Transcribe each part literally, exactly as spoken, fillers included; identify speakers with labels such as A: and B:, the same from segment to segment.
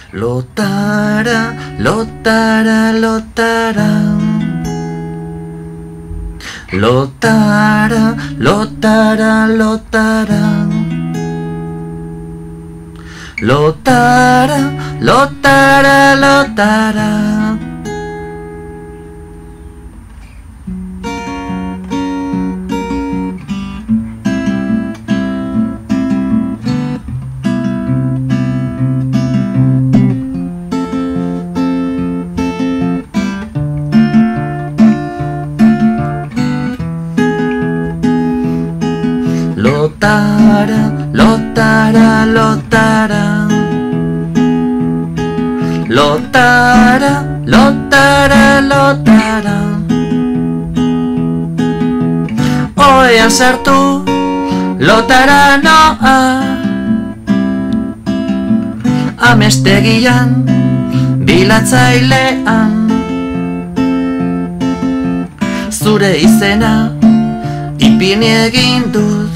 A: Lotara, lotara, lotara. Lotara, lotara, lotara. Lotara, lotara, lotara. Lotara, lotara, lotara. Lotara, lotara, lotara. Oian sartu, lotara noa. Amestegian, bilatzailean. Zure izena, ipini egin dut.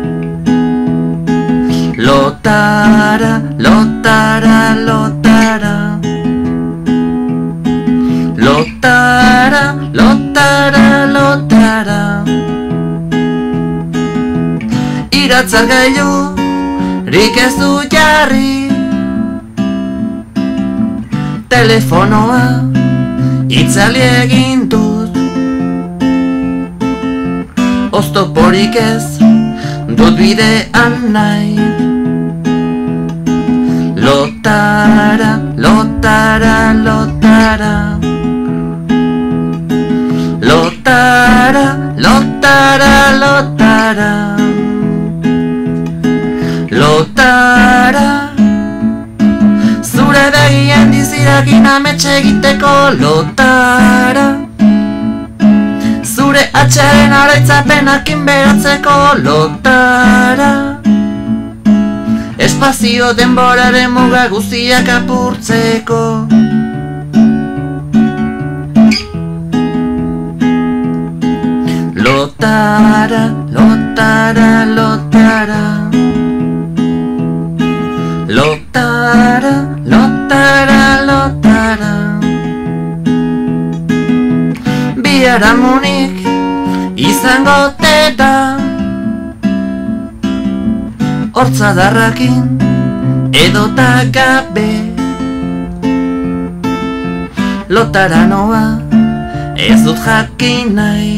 A: Lotara, lotara, lotara. Lotara, lotara, lotara. Iratzar gailu, rik ez du jarri. Telefonoa, itzali egin dut. Oztoporik ez, dut bidean nahi. Lotara, lotara, lotara. Lotara, lotara, lotara. Lotara. Zure begien dizirakin ametxe egiteko. Lotara. Zure atxaren araitzapenakin beratzeko. Lotara. Espazio denboraren muga guztiak apurtzeko. Lotara, lotara, lotara. Lotara, lotara, lotara. Biharamunik izango teta. Hortzadarrakin edota gabe. Lotara noa ez dut jakin nahi.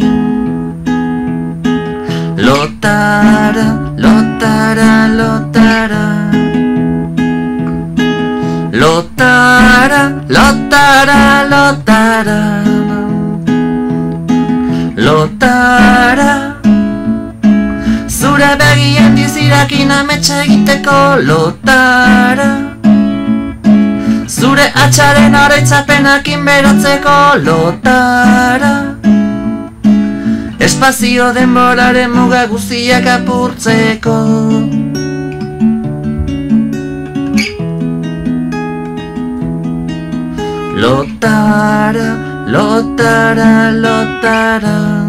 A: Lotara, lotara, lotara. Lotara, lotara, lotara. Lotara. Zure begien dizirakin ametxe egiteko. Lotara. Zure atxaren araitzapenakin beratzeko. Lotara. Espazio denboraren muga guztiak apurtzeko. Lotara, lotara, lotara.